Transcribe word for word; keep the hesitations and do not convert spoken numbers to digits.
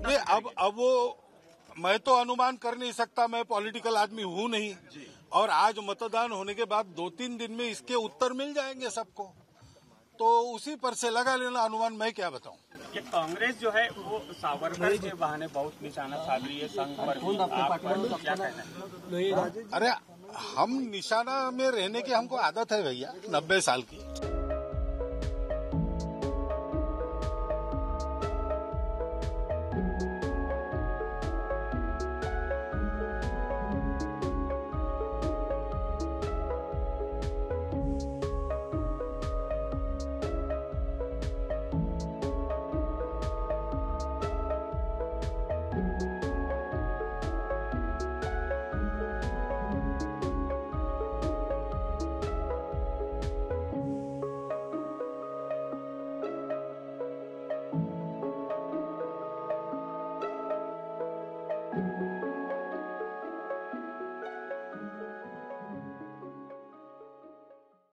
नहीं, अब अब वो मैं तो अनुमान कर नहीं सकता, मैं पॉलिटिकल आदमी हूं नहीं। और आज मतदान होने के बाद दो तीन दिन में इसके उत्तर मिल जाएंगे सबको, तो उसी पर से लगा लेना अनुमान। मैं क्या बताऊं। ये कांग्रेस जो है वो सावरकर के बहाने बहुत निशाना साध रही है संघ पर, आप पर क्या कहना है? अरे हम निशाना में रहने की हमको आदत है भैया, नब्बे साल की। you